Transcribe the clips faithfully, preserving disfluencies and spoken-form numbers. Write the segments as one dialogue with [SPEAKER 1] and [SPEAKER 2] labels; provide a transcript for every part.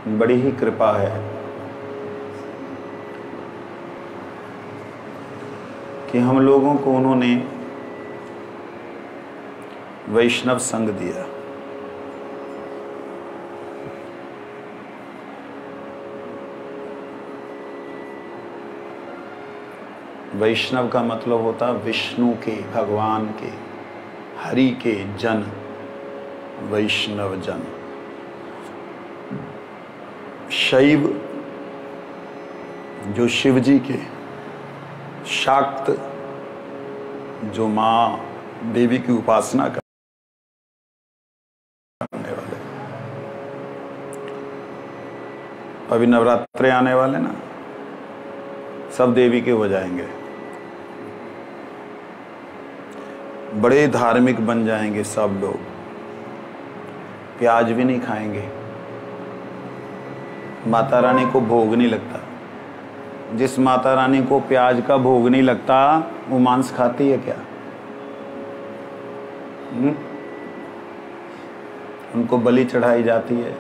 [SPEAKER 1] बड़ी ही कृपा है कि हम लोगों को उन्होंने वैष्णव संग दिया। वैष्णव का मतलब होता विष्णु के, भगवान के, हरि के जन, वैष्णव जन। शैव जो शिव जी के, शाक्त जो माँ देवी की उपासना करने वाले। अभी नवरात्रे आने वाले ना, सब देवी के हो जाएंगे, बड़े धार्मिक बन जाएंगे सब लोग, प्याज भी नहीं खाएंगे, माता रानी को भोग नहीं लगता। जिस माता रानी को प्याज का भोग नहीं लगता वो मांस खाती है क्या? हुँ? उनको बलि चढ़ाई जाती है।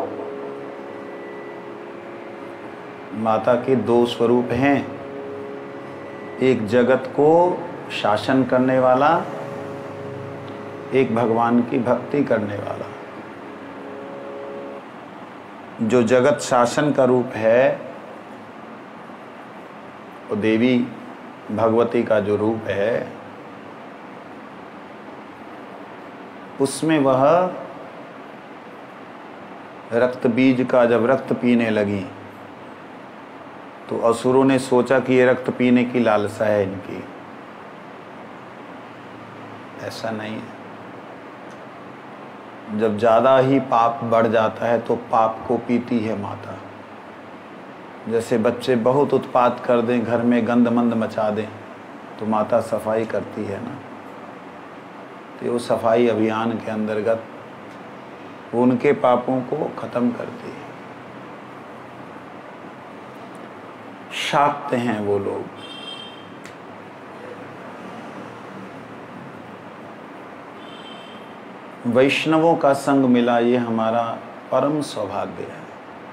[SPEAKER 1] माता के दो स्वरूप हैं, एक जगत को शासन करने वाला, एक भगवान की भक्ति करने वाला। जो जगत शासन का रूप है वो देवी भगवती का जो रूप है, उसमें वह रक्त बीज का जब रक्त पीने लगी तो असुरों ने सोचा कि ये रक्त पीने की लालसा है इनकी। ऐसा नहीं है। जब ज़्यादा ही पाप बढ़ जाता है तो पाप को पीती है माता। जैसे बच्चे बहुत उत्पात कर दें, घर में गंद मंद मचा दें, तो माता सफाई करती है ना। तो वो सफाई अभियान के अंतर्गत वो उनके पापों को खत्म करती है। शाक्त हैं वो लोग। वैष्णवों का संग मिला, ये हमारा परम सौभाग्य है।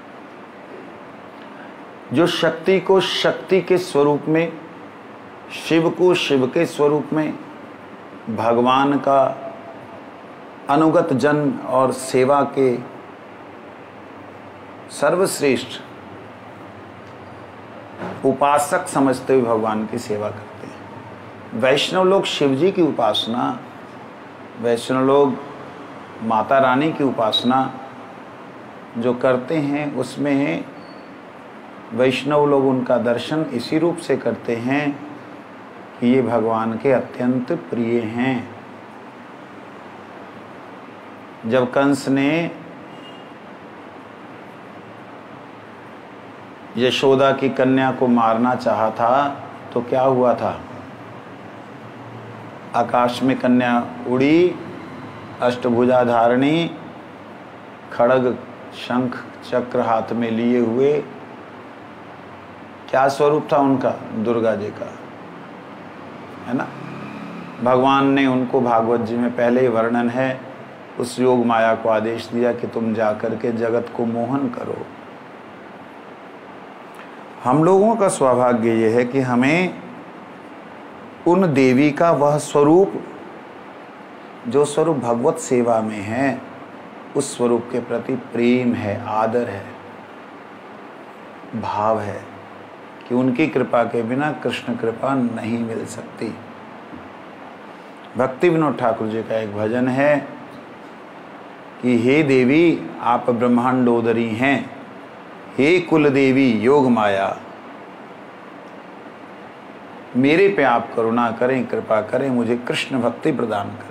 [SPEAKER 1] जो शक्ति को शक्ति के स्वरूप में, शिव को शिव के स्वरूप में, भगवान का अनुगत जन और सेवा के सर्वश्रेष्ठ उपासक समझते हुए भगवान की सेवा करते हैं। वैष्णव लोग शिव जी की उपासना, वैष्णव लोग माता रानी की उपासना जो करते हैं, उसमें वैष्णव लोग उनका दर्शन इसी रूप से करते हैं कि ये भगवान के अत्यंत प्रिय हैं। जब कंस ने यशोदा की कन्या को मारना चाहा था तो क्या हुआ था? आकाश में कन्या उड़ी, अष्टभुजा धारणी, खड़ग शंख चक्र हाथ में लिए हुए। क्या स्वरूप था उनका? दुर्गा जी का, है ना। भगवान ने उनको भागवत जी में पहले ही वर्णन है, उस योग माया को आदेश दिया कि तुम जाकर के जगत को मोहन करो। हम लोगों का सौभाग्य ये है कि हमें उन देवी का वह स्वरूप, जो स्वरूप भगवत सेवा में है, उस स्वरूप के प्रति प्रेम है, आदर है, भाव है कि उनकी कृपा के बिना कृष्ण कृपा नहीं मिल सकती। भक्ति विनोद ठाकुर जी का एक भजन है कि हे देवी आप ब्रह्मांडोदरी हैं, हे कुल देवी योग माया, मेरे पे आप करुणा करें, कृपा करें, मुझे कृष्ण भक्ति प्रदान करें।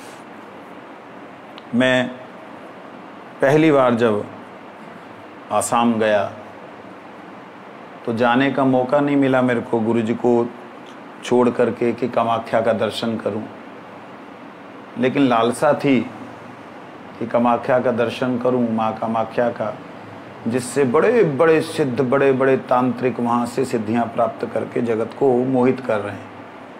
[SPEAKER 1] मैं पहली बार जब आसाम गया तो जाने का मौका नहीं मिला मेरे को गुरु जी को छोड़ करके कि कामाख्या का दर्शन करूं, लेकिन लालसा थी कि कामाख्या का दर्शन करूं, माँ कामाख्या का, जिससे बड़े बड़े सिद्ध, बड़े बड़े तांत्रिक वहाँ से सिद्धियाँ प्राप्त करके जगत को मोहित कर रहे हैं।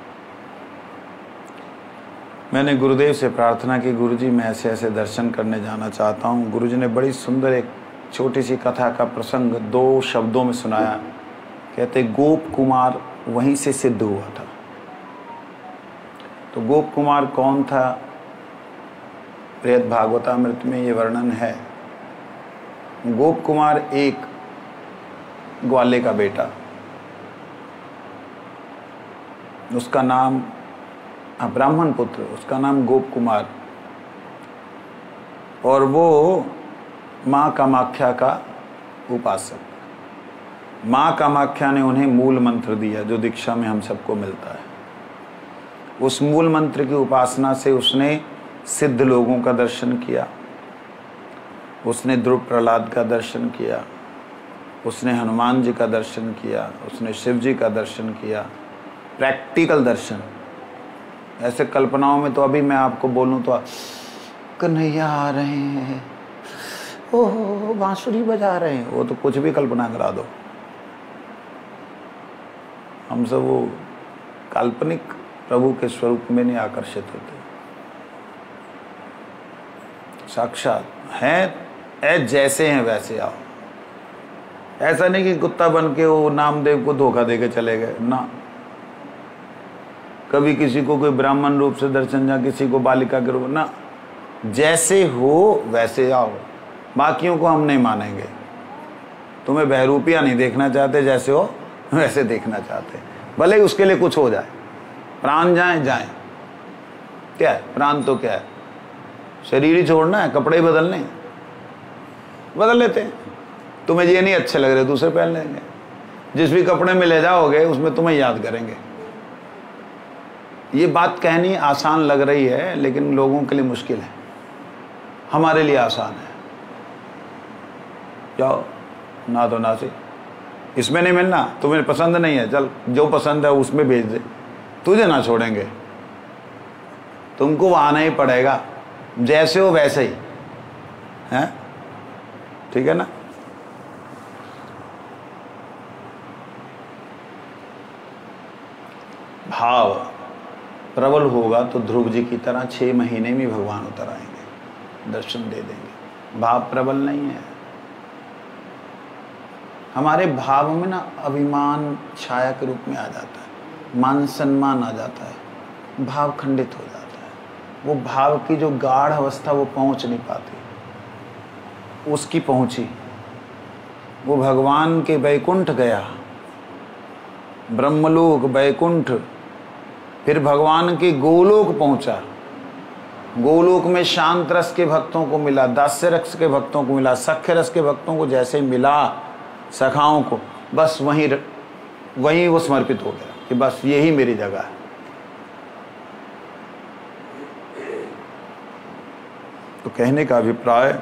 [SPEAKER 1] मैंने गुरुदेव से प्रार्थना की, गुरुजी मैं ऐसे ऐसे दर्शन करने जाना चाहता हूँ। गुरुजी ने बड़ी सुंदर एक छोटी सी कथा का प्रसंग दो शब्दों में सुनाया। कहते गोप कुमार वहीं से सिद्ध हुआ था। तो गोप कुमार कौन था? बृहद भागवतामृत में ये वर्णन है। गोप कुमार एक ग्वाले का बेटा, उसका नाम ब्राह्मण पुत्र, उसका नाम गोप कुमार, और वो माँ कामाख्या का उपासक। माँ कामाख्या ने उन्हें मूल मंत्र दिया जो दीक्षा में हम सबको मिलता है। उस मूल मंत्र की उपासना से उसने सिद्ध लोगों का दर्शन किया, उसने ध्रुव प्रहलाद का दर्शन किया, उसने हनुमान जी का दर्शन किया, उसने शिव जी का दर्शन किया। प्रैक्टिकल दर्शन। ऐसे कल्पनाओं में तो अभी मैं आपको बोलूं तो कन्हैया आ रहे हैं, ओह बांसुरी बजा रहे हैं, वो तो कुछ भी कल्पना करा दो। हम सब वो काल्पनिक प्रभु के स्वरूप में नहीं आकर्षित होते। साक्षात हैं, ऐ जैसे हैं वैसे आओ। ऐसा नहीं कि कुत्ता बन के वो नामदेव को धोखा दे के चले गए ना। कभी किसी को कोई ब्राह्मण रूप से दर्शन, या किसी को बालिका के रूप ना, जैसे हो वैसे आओ। बाकियों को हम नहीं मानेंगे। तुम्हें बहरूपिया नहीं देखना चाहते, जैसे हो वैसे देखना चाहते, भले ही उसके लिए कुछ हो जाए, प्राण जाए जाए। क्या है प्राण? तो क्या है, शरीर ही छोड़ना है, कपड़े ही बदलने, बदल लेते हैं। तुम्हें ये नहीं अच्छे लग रहे, दूसरे पहन लेंगे। जिस भी कपड़े में ले जाओगे उसमें तुम्हें याद करेंगे। ये बात कहनी आसान लग रही है, लेकिन लोगों के लिए मुश्किल है। हमारे लिए आसान है। जाओ ना तो ना से, इसमें नहीं मिलना, तुम्हें पसंद नहीं है, चल जो पसंद है उसमें भेज दे, तुझे ना छोड़ेंगे। तुमको आना ही पड़ेगा, जैसे हो वैसे ही है। ठीक है ना? भाव प्रबल होगा तो ध्रुव जी की तरह छह महीने में भगवान उतर आएंगे, दर्शन दे देंगे। भाव प्रबल नहीं है। हमारे भाव में ना अभिमान छाया के रूप में आ जाता है, मान सम्मान आ जाता है, भाव खंडित हो जाता है। वो भाव की जो गाढ़ अवस्था वो पहुंच नहीं पाती, उसकी पहुंची। वो भगवान के वैकुंठ गया, ब्रह्मलोक, वैकुंठ, फिर भगवान के गोलोक पहुंचा। गोलोक में शांत रस के भक्तों को मिला, दास्य रस के भक्तों को मिला, सख्य रस के भक्तों को जैसे मिला, सखाओं को, बस वहीं वहीं वो समर्पित हो गया कि बस यही मेरी जगह है। तो कहने का अभिप्राय,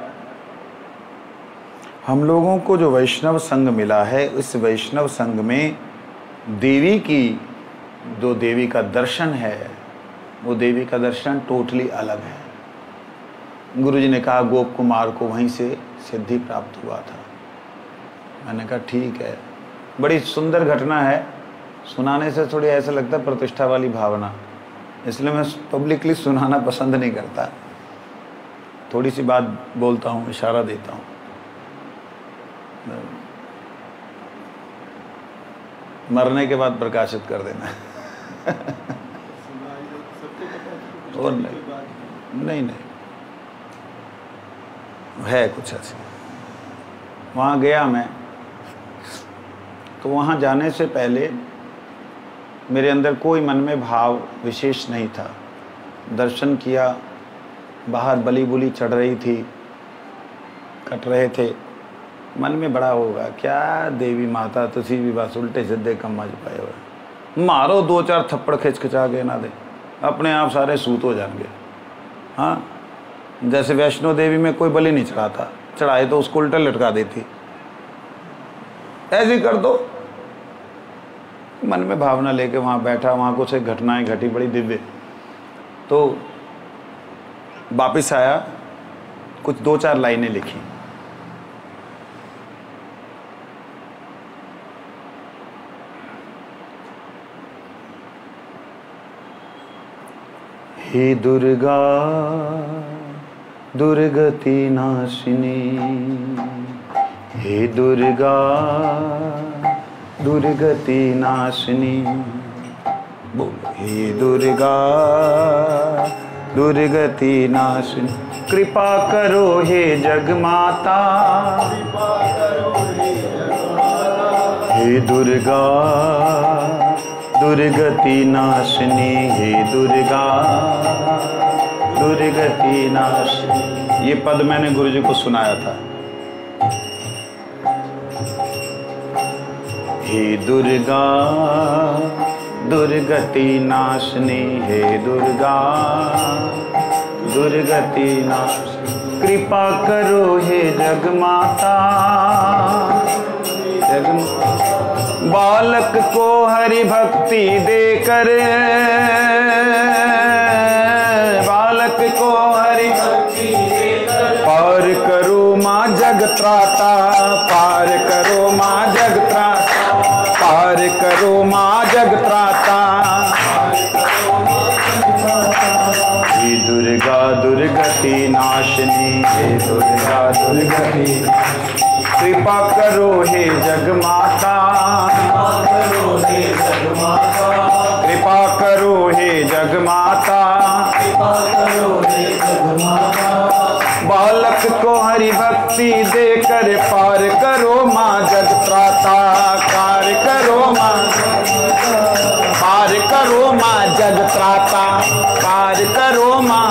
[SPEAKER 1] हम लोगों को जो वैष्णव संघ मिला है, इस वैष्णव संघ में देवी की, जो देवी का दर्शन है, वो देवी का दर्शन टोटली अलग है। गुरु जी ने कहा गोप कुमार को वहीं से सिद्धि प्राप्त हुआ था। मैंने कहा ठीक है। बड़ी सुंदर घटना है, सुनाने से थोड़ी ऐसा लगता है प्रतिष्ठा वाली भावना, इसलिए मैं पब्लिकली सुनाना पसंद नहीं करता। थोड़ी सी बात बोलता हूँ, इशारा देता हूँ। मरने के बाद प्रकाशित कर देना। और नहीं नहीं नहीं है कुछ ऐसे। वहाँ गया मैं, तो वहाँ जाने से पहले मेरे अंदर कोई मन में भाव विशेष नहीं था। दर्शन किया, बाहर बलि बुली चढ़ रही थी, कट रहे थे। मन में बड़ा होगा, क्या देवी माता तुसी भी बस उल्टे सीधे कम मज पाए हो, मारो दो चार थप्पड़ खिंच खिंचा के ना दे, अपने आप सारे सूत हो जाएंगे। हाँ, जैसे वैष्णो देवी में कोई बलि नहीं चढ़ाता, चढ़ाए तो उसको उल्टा लटका देती। ऐसे कर दो। मन में भावना लेके वहाँ बैठा, वहाँ कुछ एक घटनाएं घटी बड़ी दिव्य। तो वापिस आया, कुछ दो चार लाइनें लिखी। हे दुर्गा दुर्गति नाशिनी, हे दुर्गा दुर्गति नाशिनी, बोलो हे दुर्गा दुर्गति नाशिनी, कृपा करो हे जगमाता, हे दुर्गा दुर्गति नाशिनी, हे दुर्गा दुर्गति नाशिनी। ये पद मैंने गुरु जी को सुनाया था। हे दुर्गा दुर्गति नाशिनी, हे दुर्गा दुर्गति नाशिनी, कृपा करो हे जगमाता, जगमाता। बालक को हरि भक्ति देकर, बालक को हरि भक्ति देकर, पार करो माँ जगत्राता, पार करो माँ जगत्राता, पार करो माँ जगत्राता। हे दुर्गा दुर्गति नाशिनी, हे दुर्गा दुर्गति, कृपा करो हे जगमाता, कृपा करो हे जगमाता, बालक को हरि भक्ति देकर पार करो माँ जगत्राता, पार करो माँ, पार करो माँ जगत्राता, पार करो माँ।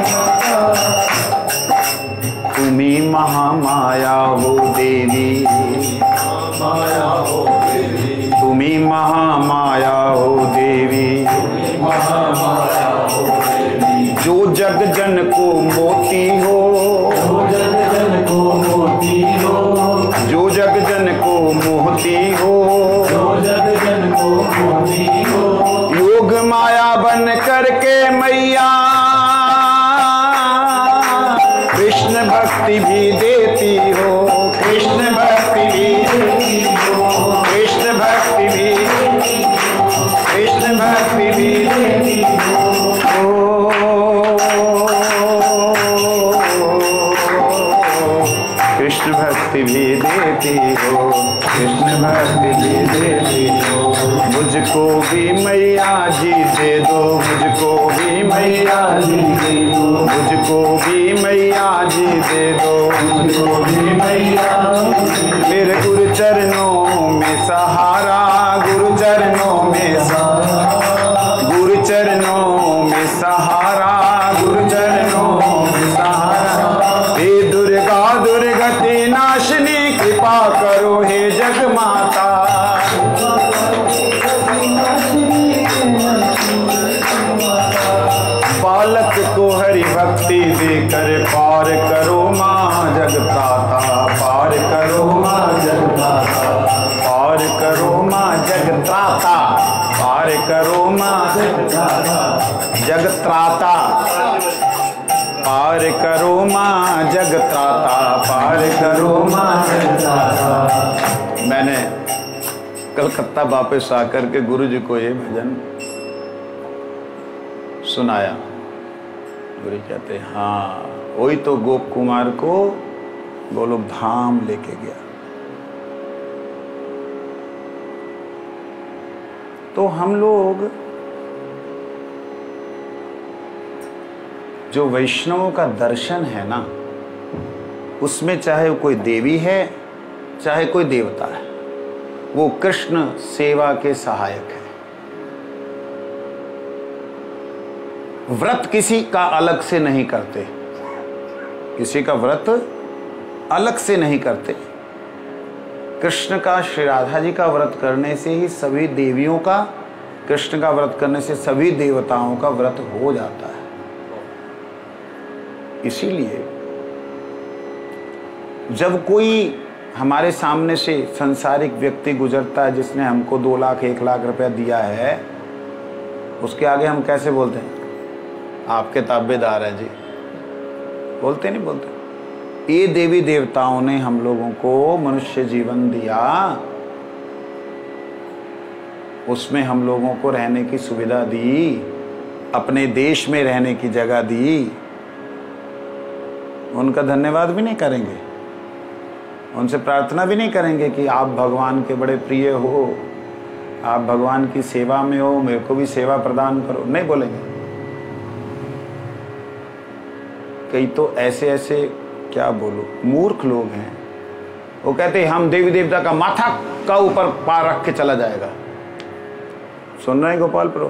[SPEAKER 1] तुम्ही महामाया हो देवी, माया हो देवी, तुम्ही महामाया हो देवी, महामाया हो देवी, जो जग जन को मोती हो, जो जग जन को मोती हो, जो जग जन को मोती हो, जो जग जन को मोती हो, योग माया बन करके मैया कृष्ण भक्ति भी देती हो, कृष्ण भक्ति भी देती हो, कृष्ण भक्ति भी, कृष्ण भक्ति भी देती हो, कृष्ण भक्ति भी देती हो, कृष्ण भक्ति भी देती हो। मुझको भी मैया जी दे दो, मुझको भी मैया जी दे दो, मुझको भी मैया जी दे दो, मुझको भी मैया, मेरे गुरु चरणों में सहारा, गुरु चरणों में सहारा, गुरु चरणों में सहारा, गुरु चरणों में सहारा। हे दुर्गा दुर्गति नाशिनी, कृपा करो हे जगमाता, बालक को हरि भक्ति देकर पार करो माँ जगत्राता, पार करो माँ जगत्राता, पार करो माँ जगत्राता, पार करो माँ जगत्राता, पार करो माँ जगत्राता, पार करो माँ जगत्राता। मैंने कलकत्ता वापस आकर के गुरु जी को ये भजन सुनाया। गुरु कहते हाँ, वही तो गोप कुमार को गोलोक धाम लेके गया। तो हम लोग जो वैष्णवों का दर्शन है ना, उसमें चाहे कोई देवी है चाहे कोई देवता है, वो कृष्ण सेवा के सहायक है। व्रत किसी का अलग से नहीं करते, किसी का व्रत अलग से नहीं करते। कृष्ण का, श्री राधा जी का व्रत करने से ही सभी देवियों का, कृष्ण का व्रत करने से सभी देवताओं का व्रत हो जाता है। इसीलिए जब कोई हमारे सामने से संसारिक व्यक्ति गुजरता है जिसने हमको दो लाख एक लाख रुपया दिया है, उसके आगे हम कैसे बोलते हैं? आपके ताबेदार है जी, बोलते नहीं बोलते। ये देवी देवताओं ने हम लोगों को मनुष्य जीवन दिया, उसमें हम लोगों को रहने की सुविधा दी, अपने देश में रहने की जगह दी, उनका धन्यवाद भी नहीं करेंगे? उनसे प्रार्थना भी नहीं करेंगे कि आप भगवान के बड़े प्रिय हो, आप भगवान की सेवा में हो, मेरे को भी सेवा प्रदान करो, नहीं बोलेंगे। कई तो ऐसे ऐसे क्या बोलो मूर्ख लोग हैं, वो कहते हैं हम देवी देवता का माथा का ऊपर पार रख के चला जाएगा। सुन रहे हैं गोपाल प्रो?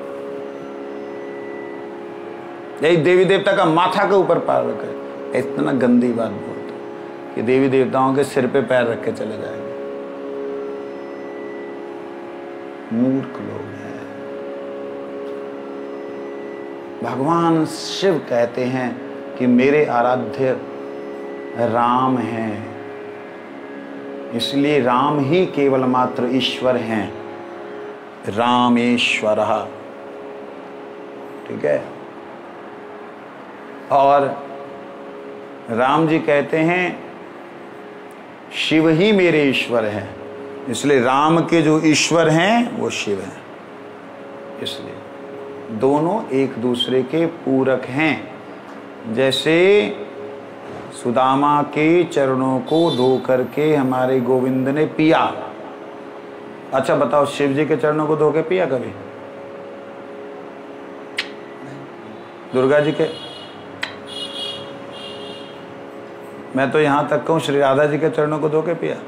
[SPEAKER 1] यही देवी देवता का माथा के ऊपर पार रखे, इतना गंदी बात बोलते कि देवी देवताओं के सिर पे पैर रख के चले जाएंगे। मूर्ख लोग हैं। भगवान शिव कहते हैं कि मेरे आराध्य राम हैं, इसलिए राम ही केवल मात्र ईश्वर हैं, रामेश्वर। ठीक है। और राम जी कहते हैं शिव ही मेरे ईश्वर हैं, इसलिए राम के जो ईश्वर हैं वो शिव हैं। इसलिए दोनों एक दूसरे के पूरक हैं। जैसे सुदामा के चरणों को धो करके हमारे गोविंद ने पिया। अच्छा बताओ, शिव जी के चरणों को धो के पिया कभी? दुर्गा जी के? मैं तो यहां तक कहूं श्री राधा जी के चरणों को धो के पिया?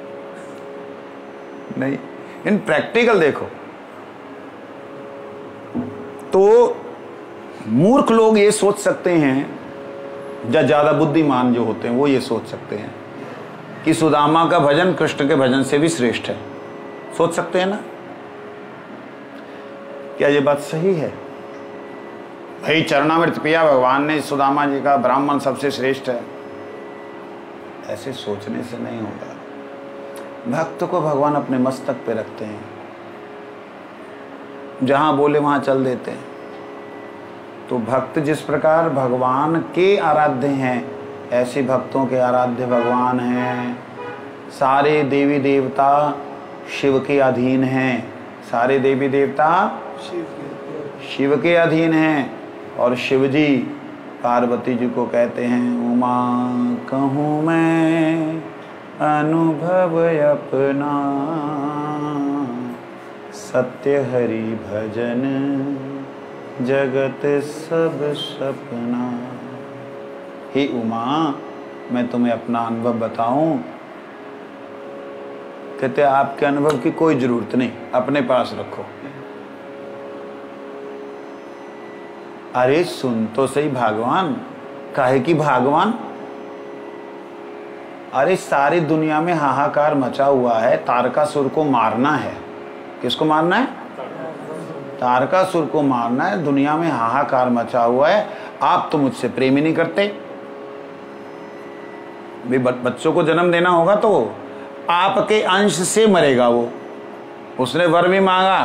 [SPEAKER 1] नहीं। इन प्रैक्टिकल देखो तो मूर्ख लोग ये सोच सकते हैं, या ज्यादा बुद्धिमान जो होते हैं वो ये सोच सकते हैं कि सुदामा का भजन कृष्ण के भजन से भी श्रेष्ठ है। सोच सकते हैं ना? क्या ये बात सही है? भाई चरणामृत पिया भगवान ने सुदामा जी का, ब्राह्मण सबसे श्रेष्ठ है। ऐसे सोचने से नहीं होगा। भक्त को भगवान अपने मस्तक पे रखते हैं, जहां बोले वहां चल देते हैं। तो भक्त जिस प्रकार भगवान के आराध्य हैं, ऐसे भक्तों के आराध्य भगवान हैं। सारे देवी देवता शिव के अधीन हैं, सारे देवी देवता शिव के अधीन हैं। और शिव जी पार्वती जी को कहते हैं उमा कहूँ मैं अनुभव अपना, सत्य हरि भजन जगत सब सपना। हे उमा, मैं तुम्हें अपना अनुभव बताऊं? कहते आपके अनुभव की कोई जरूरत नहीं, अपने पास रखो। अरे सुन तो सही भगवान, काहे की भगवान? अरे सारी दुनिया में हाहाकार मचा हुआ है, तारकासुर को मारना है। किसको मारना है? तारकासुर को मारना है। दुनिया में हाहाकार मचा हुआ है, आप तो मुझसे प्रेम ही नहीं करते। भी बच्चों को जन्म देना होगा तो आपके अंश से मरेगा वो। उसने वर भी मांगा,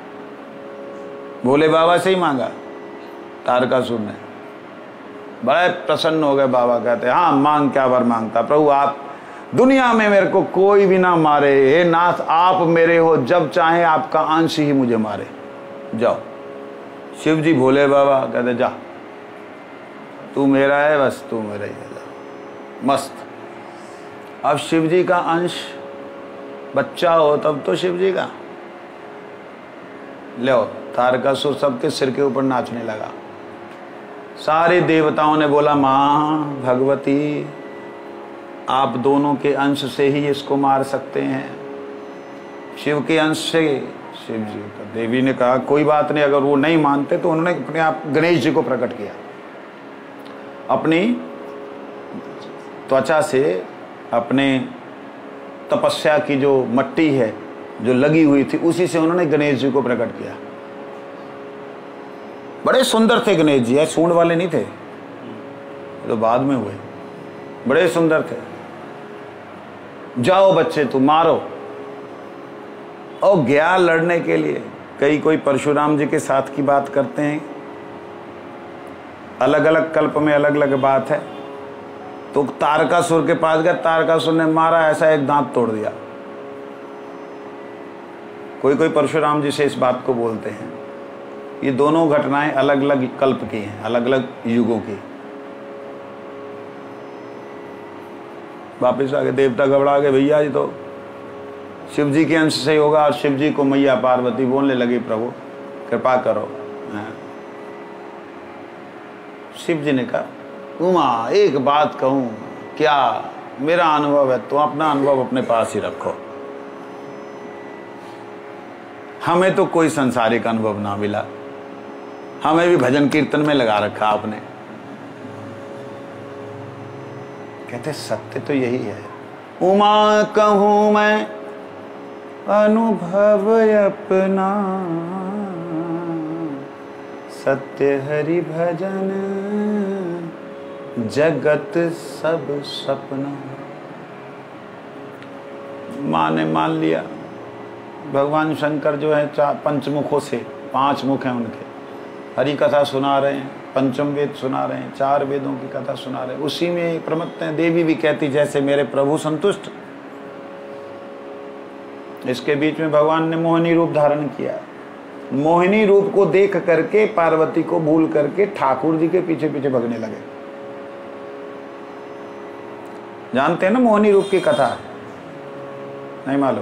[SPEAKER 1] भोले बाबा से ही मांगा तारकासुर ने। बड़े प्रसन्न हो गए बाबा, कहते हाँ मांग, क्या वर मांगता? प्रभु आप दुनिया में मेरे को कोई भी ना मारे, हे नाथ आप मेरे हो, जब चाहे आपका अंश ही मुझे मारे। जाओ। शिव जी भोले बाबा कहते जा, तू मेरा है, बस तू मेरा ही है, मस्त। अब शिव जी का अंश बच्चा हो तब तो शिव जी का ले, तारकासुर सबके सिर के ऊपर नाचने लगा। सारे देवताओं ने बोला मां भगवती, आप दोनों के अंश से ही इसको मार सकते हैं, शिव के अंश से। शिव जी का देवी ने कहा कोई बात नहीं, अगर वो नहीं मानते तो उन्होंने अपने आप गणेश जी को प्रकट किया। अपनी त्वचा से, अपने तपस्या की जो मट्टी है जो लगी हुई थी, उसी से उन्होंने गणेश जी को प्रकट किया। बड़े सुंदर थे गणेश जी, सूंड वाले नहीं थे, तो बाद में हुए। बड़े सुंदर थे। जाओ बच्चे तुम मारो। और गया लड़ने के लिए। कई कोई परशुराम जी के साथ की बात करते हैं, अलग अलग कल्प में अलग अलग बात है। तो तारकासुर के पास गया, तारकासुर ने मारा, ऐसा एक दांत तोड़ दिया। कोई कोई परशुराम जी से इस बात को बोलते हैं। ये दोनों घटनाएं अलग अलग कल्प की हैं, अलग अलग युगों की। वापिस आ गए। देवता घबरा गए, भैया जी तो शिव जी के अंश से ही होगा। और शिव जी को मैया पार्वती बोलने लगी, प्रभु कृपा करो। हाँ। शिव जी ने कहा, उमा एक बात कहूँ क्या, मेरा अनुभव है, तो अपना अनुभव अपने पास ही रखो। हमें तो कोई संसारिक अनुभव ना मिला, हमें भी भजन कीर्तन में लगा रखा आपने। कहते सत्य तो यही है। उमा कहूँ मैं अनुभव अपना, सत्य हरि भजन जगत सब सपना। माँ ने मान लिया। भगवान शंकर जो है चार पंचमुखों से, पांच मुख हैं उनके, हरि कथा सुना रहे हैं, पंचम वेद सुना रहे हैं, चार वेदों की कथा सुना रहे हैं, उसी में प्रमत्त हैं। देवी भी कहती जैसे मेरे प्रभु संतुष्ट। इसके बीच में भगवान ने मोहिनी रूप धारण किया। मोहिनी रूप को देख करके पार्वती को भूल करके ठाकुर जी के पीछे पीछे भगने लगे। जानते हैं ना मोहिनी रूप की कथा? नहीं मालूम?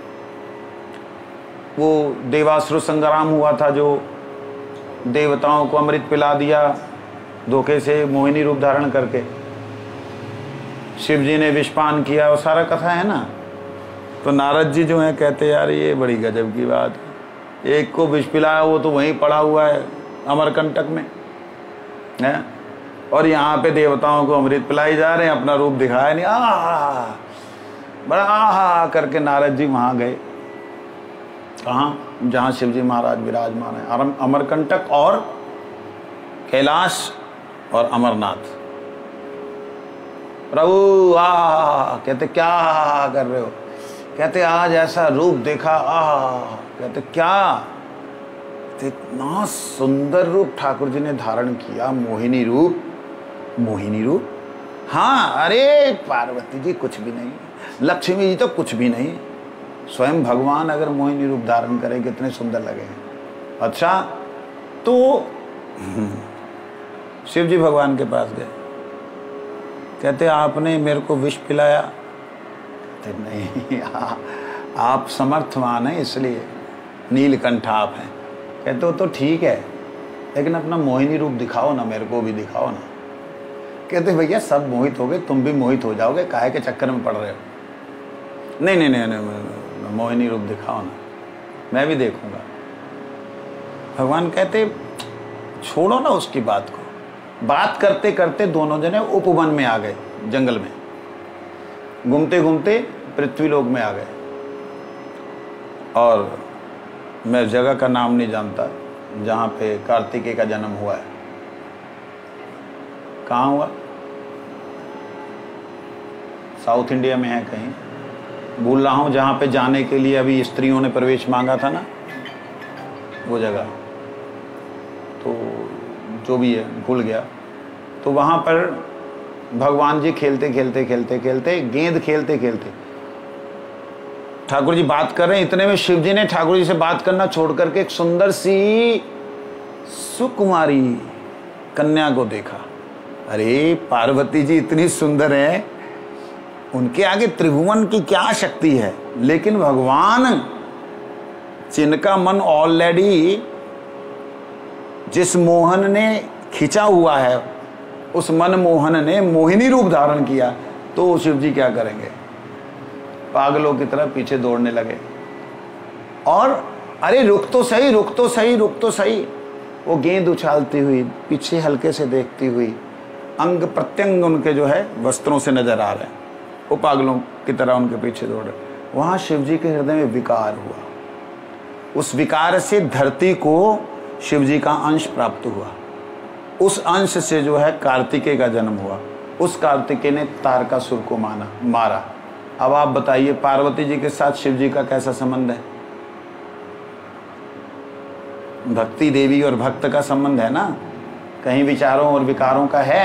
[SPEAKER 1] वो देवासुर संग्राम हुआ था, जो देवताओं को अमृत पिला दिया धोखे से मोहिनी रूप धारण करके। शिव जी ने विषपान किया, वो सारा कथा है ना। तो नारद जी जो है कहते यार ये बड़ी गजब की बात है, एक को विष पिलाया वो तो वहीं पड़ा हुआ है अमरकंटक में है, और यहाँ पे देवताओं को अमृत पिलाई जा रहे हैं, अपना रूप दिखाया नहीं। आ बड़ा आ करके नारद जी वहाँ गए। कहाँ? जहाँ शिव जी महाराज विराजमान है, अमरकंटक और कैलाश और अमरनाथ। प्रभु आ कहते क्या कर रहे हो? कहते आज ऐसा रूप देखा। आ कहते क्या? इतना सुंदर रूप ठाकुर जी ने धारण किया, मोहिनी रूप। मोहिनी रूप? हाँ, अरे पार्वती जी कुछ भी नहीं, लक्ष्मी जी तो कुछ भी नहीं, स्वयं भगवान अगर मोहिनी रूप धारण करें कितने सुंदर लगे। अच्छा, तो शिव जी भगवान के पास गए। कहते आपने मेरे को विष पिलाया? कहते नहीं, आ, आप समर्थवान हैं इसलिए, नीलकंठ आप हैं। कहते हो तो ठीक है, लेकिन अपना मोहिनी रूप दिखाओ ना, मेरे को भी दिखाओ ना। कहते भैया सब मोहित हो गए, तुम भी मोहित हो जाओगे, काहे के चक्कर में पड़ रहे हो? नहीं नहीं नहीं, नहीं, नहीं मोहिनी रूप दिखाओ ना, मैं भी देखूंगा। भगवान कहते छोड़ो ना उसकी बात को। बात करते करते दोनों जने उपवन में आ गए, जंगल में घूमते घूमते पृथ्वीलोक में आ गए। और मैं जगह का नाम नहीं जानता जहाँ पे कार्तिकेय का जन्म हुआ है। कहाँ हुआ? साउथ इंडिया में है कहीं, भूल रहा हूँ। जहाँ पे जाने के लिए अभी स्त्रियों ने प्रवेश मांगा था ना, वो जगह, तो जो भी है भूल गया। तो वहाँ पर भगवान जी खेलते खेलते खेलते खेलते गेंद खेलते खेलते ठाकुर जी बात कर रहे हैं। इतने में शिव जी ने ठाकुर जी से बात करना छोड़ करके एक सुंदर सी सुकुमारी कन्या को देखा। अरे पार्वती जी इतनी सुंदर है, उनके आगे त्रिभुवन की क्या शक्ति है। लेकिन भगवान जिनका मन ऑलरेडी जिस मोहन ने खिंचा हुआ है, उस मन मोहन ने मोहिनी रूप धारण किया, तो शिव जी क्या करेंगे? पागलों की तरह पीछे दौड़ने लगे। और अरे रुक तो सही, रुक तो सही, रुक तो सही। वो गेंद उछालती हुई, पीछे हल्के से देखती हुई, अंग प्रत्यंग उनके जो है वस्त्रों से नजर आ रहे हैं, वो पागलों की तरह उनके पीछे दौड़ रहे। वहाँ शिव जी के हृदय में विकार हुआ। उस विकार से धरती को शिव जी का अंश प्राप्त हुआ। उस अंश से जो है कार्तिकेय का जन्म हुआ। उस कार्तिकेय ने तारकासुर को माना मारा। अब आप बताइए पार्वती जी के साथ शिव जी का कैसा संबंध है? भक्ति देवी और भक्त का संबंध है ना, कहीं विचारों और विकारों का है?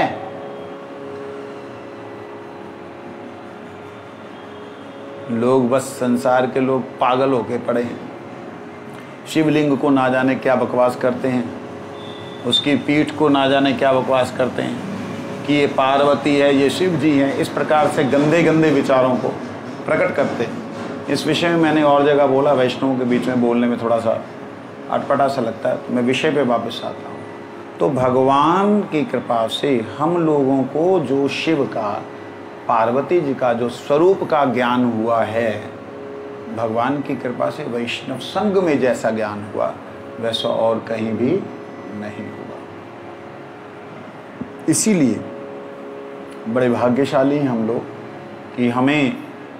[SPEAKER 1] लोग बस संसार के लोग पागल होके पड़े हैं। शिवलिंग को ना जाने क्या बकवास करते हैं, उसकी पीठ को ना जाने क्या बकवास करते हैं, कि ये पार्वती है, ये शिव जी हैं, इस प्रकार से गंदे गंदे विचारों को प्रकट करते हैं। इस विषय में मैंने और जगह बोला, वैष्णवों के बीच में बोलने में थोड़ा सा अटपटा सा लगता है, तो मैं विषय पे वापस आता हूँ। तो भगवान की कृपा से हम लोगों को जो शिव का, पार्वती जी का जो स्वरूप का ज्ञान हुआ है, भगवान की कृपा से वैष्णव संग में जैसा ज्ञान हुआ वैसा और कहीं भी नहीं हुआ। इसीलिए बड़े भाग्यशाली हैं हम लोग कि हमें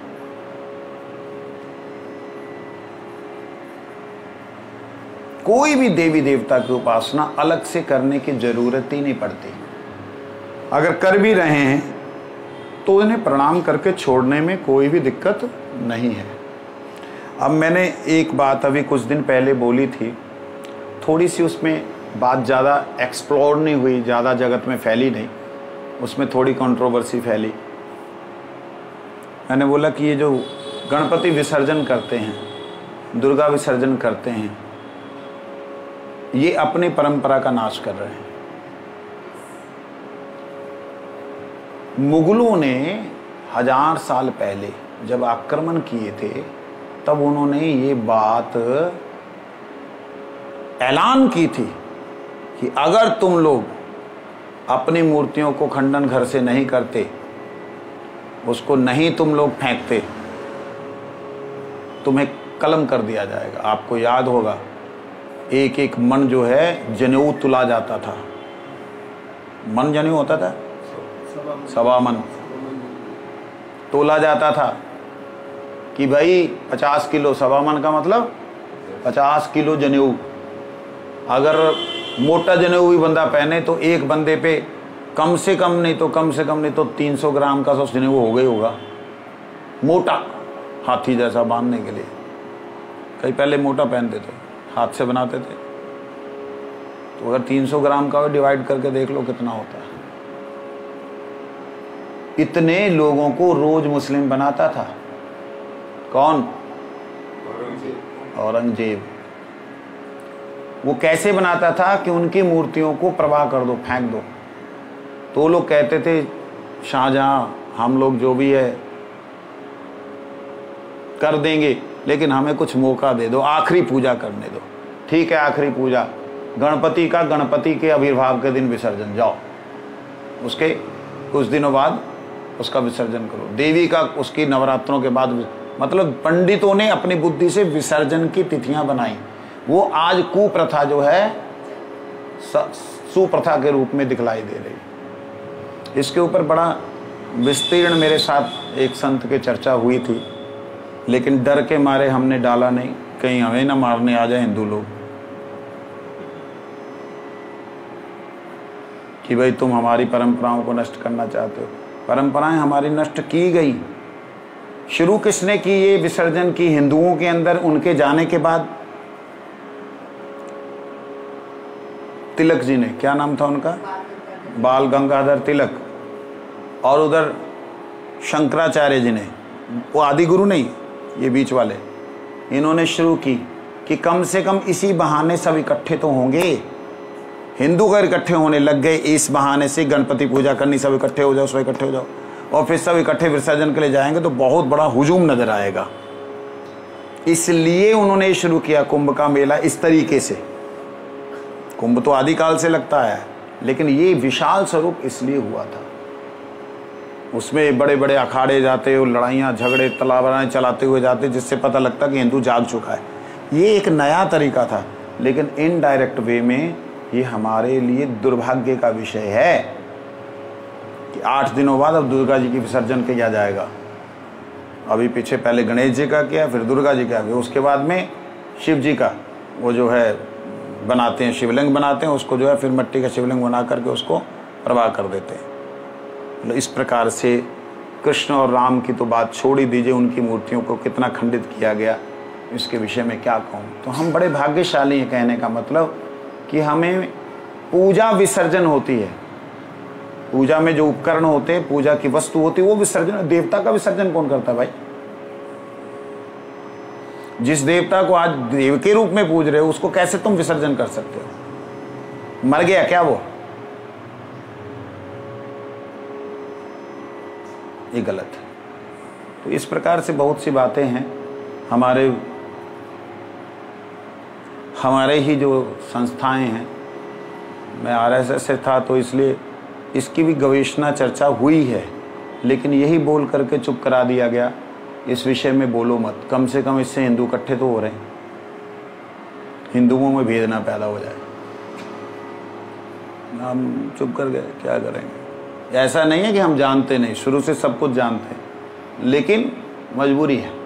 [SPEAKER 1] कोई भी देवी देवता की उपासना अलग से करने की जरूरत ही नहीं पड़ती। अगर कर भी रहे हैं तो उन्हें प्रणाम करके छोड़ने में कोई भी दिक्कत नहीं है। अब मैंने एक बात अभी कुछ दिन पहले बोली थी, थोड़ी सी उसमें बात ज़्यादा एक्सप्लोर नहीं हुई, ज़्यादा जगत में फैली नहीं, उसमें थोड़ी कंट्रोवर्सी फैली। मैंने बोला कि ये जो गणपति विसर्जन करते हैं, दुर्गा विसर्जन करते हैं, ये अपनी परंपरा का नाश कर रहे हैं। मुगलों ने हजार साल पहले जब आक्रमण किए थे तब उन्होंने ये बात ऐलान की थी कि अगर तुम लोग अपनी मूर्तियों को खंडन घर से नहीं करते, उसको नहीं तुम लोग फेंकते, तुम्हें कलम कर दिया जाएगा। आपको याद होगा एक एक मन जो है जनेऊ तुला जाता था। मन जनेऊ होता था, सवा मन तोला जाता था कि भाई पचास किलो, सवा मन का मतलब पचास किलो जनेऊ। अगर मोटा जनेऊ भी बंदा पहने तो एक बंदे पे कम से कम नहीं तो कम से कम नहीं तो तीन सौ ग्राम का तो जनेऊ हो गई होगा, मोटा, हाथी जैसा बांधने के लिए। कई पहले मोटा पहनते थे, हाथ से बनाते थे, तो अगर तीन सौ ग्राम का डिवाइड करके देख लो कितना होता है। इतने लोगों को रोज मुस्लिम बनाता था कौन? औरंगजेब। वो कैसे बनाता था कि उनकी मूर्तियों को प्रवाह कर दो, फेंक दो। तो लोग कहते थे शाहजहां, हम लोग जो भी है कर देंगे, लेकिन हमें कुछ मौका दे दो, आखिरी पूजा करने दो। ठीक है, आखिरी पूजा गणपति का, गणपति के आविर्भाव के दिन विसर्जन, जाओ, उसके कुछ दिनों बाद उसका विसर्जन करो। देवी का उसकी नवरात्रों के बाद, मतलब पंडितों ने अपनी बुद्धि से विसर्जन की तिथियां बनाई। वो आज कुप्रथा जो है सुप्रथा के रूप में दिखलाई दे रही। इसके ऊपर बड़ा विस्तीर्ण मेरे साथ एक संत की चर्चा हुई थी, लेकिन डर के मारे हमने डाला नहीं, कहीं हमें ना मारने आ जाए हिंदू लोग कि भाई तुम हमारी परंपराओं को नष्ट करना चाहते हो। परंपराएं हमारी नष्ट की गई। शुरू किसने की ये विसर्जन की? हिंदुओं के अंदर उनके जाने के बाद तिलक जी ने, क्या नाम था उनका? बाल गंगाधर तिलक। और उधर शंकराचार्य जी ने, वो आदि गुरु नहीं, ये बीच वाले, इन्होंने शुरू की कि कम से कम इसी बहाने सब इकट्ठे तो होंगे। हिंदू का इकट्ठे होने लग गए, इस बहाने से गणपति पूजा करनी, सब इकट्ठे हो जाओ, सब इकट्ठे हो जाओ, और फिर सब इकट्ठे विसर्जन के लिए जाएंगे तो बहुत बड़ा हुजूम नजर आएगा। इसलिए उन्होंने शुरू किया कुंभ का मेला इस तरीके से। कुंभ तो आदिकाल से लगता है, लेकिन ये विशाल स्वरूप इसलिए हुआ था। उसमें बड़े बड़े अखाड़े जाते, लड़ाइयाँ झगड़े तलवारें चलाते हुए जाते, जिससे पता लगता कि हिंदू जाग चुका है। ये एक नया तरीका था, लेकिन इनडायरेक्ट वे में ये हमारे लिए दुर्भाग्य का विषय है कि आठ दिनों बाद अब दुर्गा जी की विसर्जन किया जाएगा। अभी पीछे पहले गणेश जी का किया, फिर दुर्गा जी का किया, उसके बाद में शिव जी का वो जो है बनाते हैं, शिवलिंग बनाते हैं, उसको जो है फिर मिट्टी का शिवलिंग बना करके उसको प्रवाह कर देते हैं। मतलब इस प्रकार से कृष्ण और राम की तो बात छोड़ ही दीजिए, उनकी मूर्तियों को कितना खंडित किया गया, इसके विषय में क्या कहूँ। तो हम बड़े भाग्यशाली हैं, कहने का मतलब कि हमें पूजा विसर्जन होती है, पूजा में जो उपकरण होते हैं, पूजा की वस्तु होती है, वो विसर्जन। देवता का विसर्जन कौन करता है भाई? जिस देवता को आज देव के रूप में पूज रहे हो, उसको कैसे तुम विसर्जन कर सकते हो? मर गया क्या वो? ये गलत है। तो इस प्रकार से बहुत सी बातें हैं। हमारे हमारे ही जो संस्थाएं हैं, मैं आर एस एस से था तो इसलिए इसकी भी गवेषणा चर्चा हुई है, लेकिन यही बोल करके चुप करा दिया गया, इस विषय में बोलो मत। कम से कम इससे हिंदू इकट्ठे तो हो रहे हैं, हिंदुओं में भेद ना पैदा हो जाए। हम चुप कर गए, क्या करेंगे। ऐसा नहीं है कि हम जानते नहीं, शुरू से सब कुछ जानते हैं, लेकिन मजबूरी है।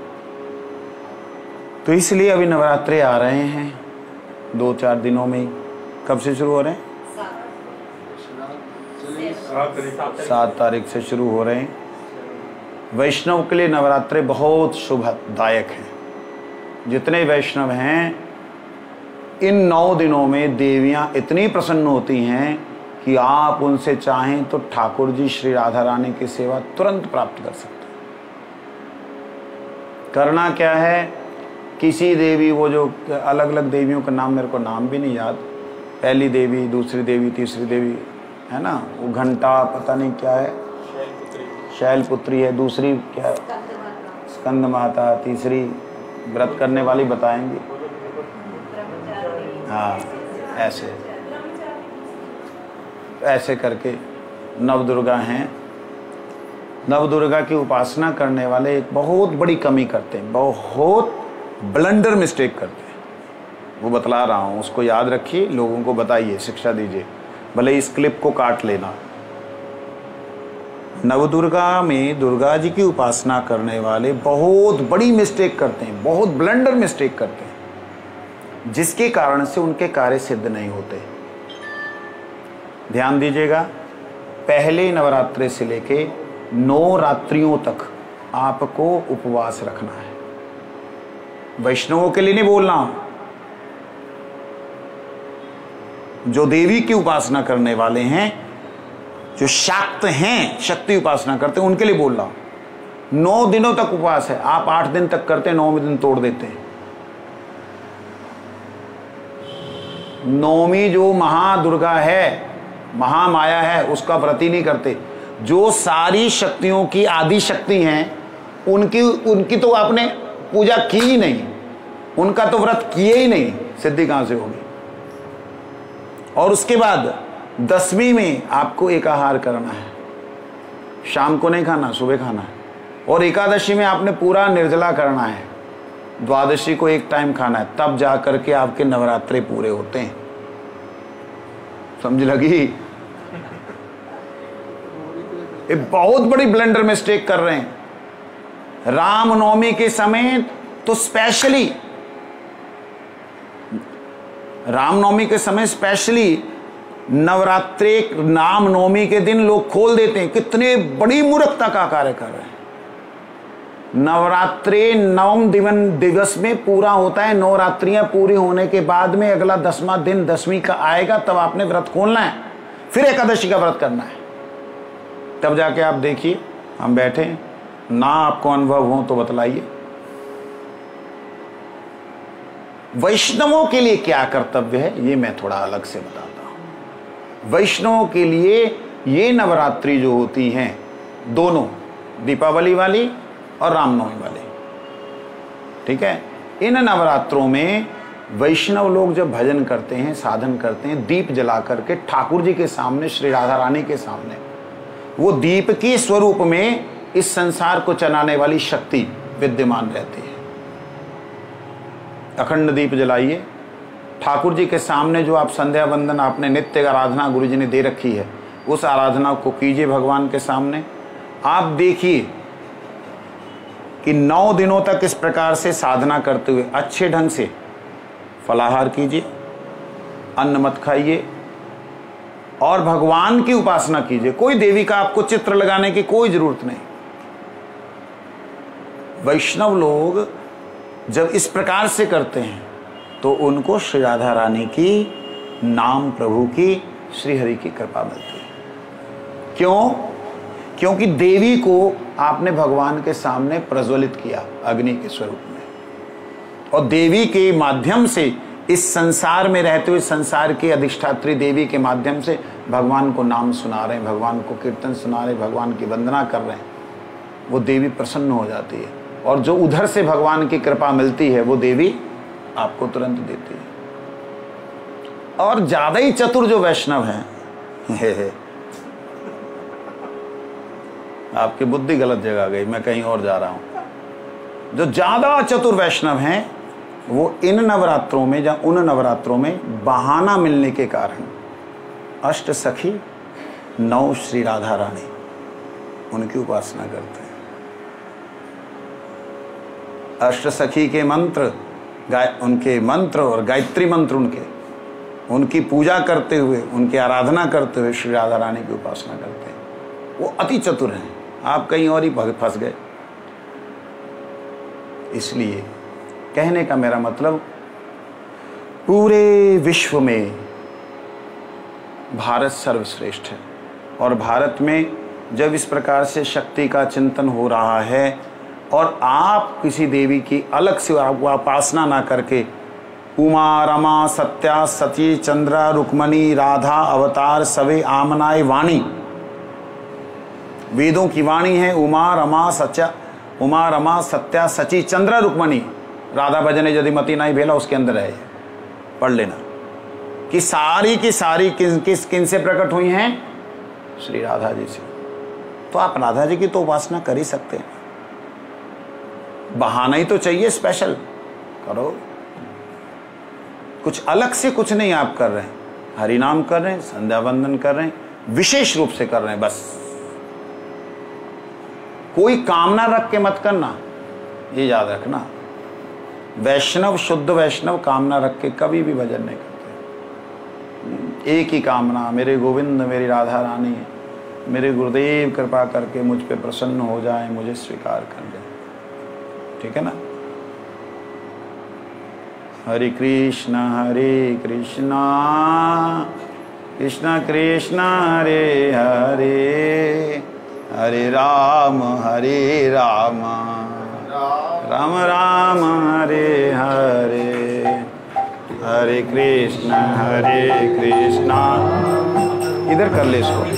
[SPEAKER 1] तो इसलिए अभी नवरात्रे आ रहे हैं दो चार दिनों में। कब से शुरू हो रहे हैं? सात तारीख से शुरू हो रहे हैं। वैष्णव के लिए नवरात्रे बहुत शुभदायक हैं। जितने वैष्णव हैं, इन नौ दिनों में देवियां इतनी प्रसन्न होती हैं कि आप उनसे चाहें तो ठाकुर जी श्री राधा रानी की सेवा तुरंत प्राप्त कर सकते हैं। करना क्या है, किसी देवी, वो जो अलग अलग देवियों का नाम मेरे को नाम भी नहीं याद, पहली देवी, दूसरी देवी, तीसरी देवी है ना, वो घंटा पता नहीं क्या है, शैलपुत्री है, दूसरी क्या है, स्कंद माता, तीसरी व्रत करने वाली बताएंगी। हाँ, ऐसे ऐसे करके नवदुर्गा हैं। नवदुर्गा की उपासना करने वाले एक बहुत बड़ी कमी करते हैं, बहुत ब्लंडर मिस्टेक करते हैं। वो बतला रहा हूँ, उसको याद रखिए, लोगों को बताइए, शिक्षा दीजिए, भले इस क्लिप को काट लेना। नवदुर्गा में दुर्गा जी की उपासना करने वाले बहुत बड़ी मिस्टेक करते हैं, बहुत ब्लंडर मिस्टेक करते हैं, जिसके कारण से उनके कार्य सिद्ध नहीं होते। ध्यान दीजिएगा, पहले नवरात्रे से लेके नौ रात्रियों तक आपको उपवास रखना है। वैष्णवों के लिए नहीं बोलना, जो देवी की उपासना करने वाले हैं, जो शाक्त हैं, शक्ति उपासना करते हैं, उनके लिए बोल रहा हूं। नौ दिनों तक उपवास है। आप आठ दिन तक करते हैं, नौवें दिन तोड़ देते हैं। नौवीं जो महादुर्गा है, महामाया है, उसका व्रत ही नहीं करते। जो सारी शक्तियों की आदि शक्ति हैं, उनकी उनकी तो आपने पूजा की ही नहीं, उनका तो व्रत किए ही नहीं, सिद्धि कहां से होगी। और उसके बाद दसवीं में आपको एक आहार करना है, शाम को नहीं खाना, सुबह खाना है। और एकादशी में आपने पूरा निर्जला करना है, द्वादशी को एक टाइम खाना है, तब जा करके आपके नवरात्रे पूरे होते हैं। समझ लगी? ये बहुत बड़ी ब्लंडर मिस्टेक कर रहे हैं। रामनवमी के समय तो स्पेशली, रामनवमी के समय स्पेशली नवरात्रे रामनवमी के दिन लोग खोल देते हैं। कितने बड़ी मूर्खता का कार्य कर रहे हैं। नवरात्रे नवम दिवन दिवस में पूरा होता है। नवरात्रियां पूरी होने के बाद में अगला दसवां दिन दसवीं का आएगा, तब आपने व्रत खोलना है, फिर एकादशी का व्रत करना है। तब जाके आप देखिए, हम बैठे ना, आपको अनुभव हो तो बतलाइए। वैष्णवों के लिए क्या कर्तव्य है, ये मैं थोड़ा अलग से बताता हूं। वैष्णवों के लिए ये नवरात्रि जो होती हैं, दोनों, दीपावली वाली और रामनवमी वाली, ठीक है, इन नवरात्रों में वैष्णव लोग जब भजन करते हैं, साधन करते हैं, दीप जला करके ठाकुर जी के सामने, श्री राधा रानी के सामने, वो दीप के स्वरूप में इस संसार को चलाने वाली शक्ति विद्यमान रहती है। अखंड दीप जलाइए, ठाकुर जी के सामने जो आप संध्या वंदन, आपने नित्य आराधना गुरु जी ने दे रखी है, उस आराधना को कीजिए भगवान के सामने। आप देखिए कि नौ दिनों तक इस प्रकार से साधना करते हुए अच्छे ढंग से फलाहार कीजिए, अन्न मत खाइए और भगवान की उपासना कीजिए। कोई देवी का आपको चित्र लगाने की कोई जरूरत नहीं। वैष्णव लोग जब इस प्रकार से करते हैं तो उनको श्री राधा रानी की, नाम प्रभु की, श्री हरि की कृपा मिलती है। क्यों? क्योंकि देवी को आपने भगवान के सामने प्रज्वलित किया अग्नि के स्वरूप में, और देवी के माध्यम से इस संसार में रहते हुए, संसार की अधिष्ठात्री देवी के माध्यम से भगवान को नाम सुना रहे हैं, भगवान को कीर्तन सुना रहे हैं, भगवान की वंदना कर रहे हैं। वो देवी प्रसन्न हो जाती है, और जो उधर से भगवान की कृपा मिलती है वो देवी आपको तुरंत देती है। और ज्यादा ही चतुर जो वैष्णव हैं, हे हे, आपकी बुद्धि गलत जगह गई, मैं कहीं और जा रहा हूं। जो ज्यादा चतुर वैष्णव हैं वो इन नवरात्रों में या उन नवरात्रों में बहाना मिलने के कारण अष्ट सखी नौ श्री राधा रानी उनकी उपासना करते हैं। अष्ट सखी के मंत्र, गाय उनके मंत्र और गायत्री मंत्र उनके उनकी पूजा करते हुए, उनकी आराधना करते हुए श्री राधा रानी की उपासना करते हैं। वो अति चतुर हैं, आप कहीं और ही फंस गए। इसलिए कहने का मेरा मतलब, पूरे विश्व में भारत सर्वश्रेष्ठ है, और भारत में जब इस प्रकार से शक्ति का चिंतन हो रहा है और आप किसी देवी की अलग से उपासना ना करके उमा रमा सत्या सती चंद्रा रुक्मणी राधा अवतार सवे आमनाय वाणी, वेदों की वाणी है उमा रमा सत्या, उमा रमा सत्या सची चंद्रा रुक्मणी, राधा भजने यदि मति नहीं भेला, उसके अंदर है, पढ़ लेना कि सारी की सारी किस किस किन से प्रकट हुई हैं, श्री राधा जी से। तो आप राधा जी की तो उपासना कर ही सकते हैं, बहाना ही तो चाहिए, स्पेशल करो। कुछ अलग से कुछ नहीं आप कर रहे हैं, हरि नाम कर रहे हैं, संध्या वंदन कर रहे हैं, विशेष रूप से कर रहे हैं, बस कोई कामना रख के मत करना, ये याद रखना। वैष्णव, शुद्ध वैष्णव कामना रख के कभी भी भजन नहीं करते। एक ही कामना, मेरे गोविंद मेरी राधा रानी, मेरे गुरुदेव कृपा करके मुझ पे प्रसन्न हो जाए, मुझे स्वीकार कर ले, ठीक है ना। हरे कृष्ण हरे कृष्णा कृष्ण कृष्ण हरे हरे, हरे राम हरे राम राम राम हरे हरे, हरे कृष्ण हरे कृष्णा। इधर कर ले इसको,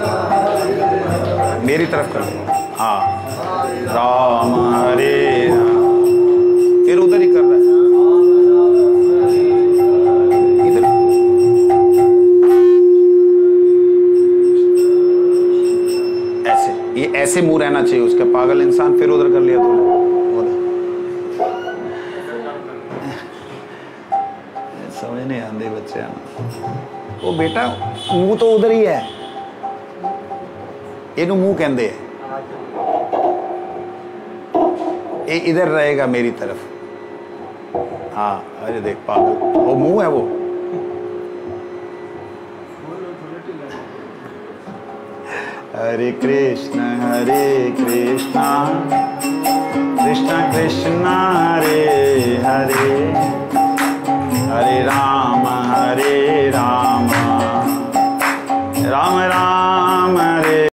[SPEAKER 1] मेरी तरफ कर ले, हाँ, राम हरे राम, फिर उधर ही कर रहा है, इधर। ऐसे, ये ऐसे मुंह रहना चाहिए उसका, पागल इंसान। फिर उधर कर लिया तो समझ नहीं आते बच्चे। वो बेटा मुंह तो उधर ही है, इनू मुंह कहते हैं, ये इधर रहेगा मेरी तरफ। हाँ, अरे देख पागल, वो मुंह है वो। हरे कृष्ण हरे कृष्णा कृष्ण कृष्ण हरे हरे,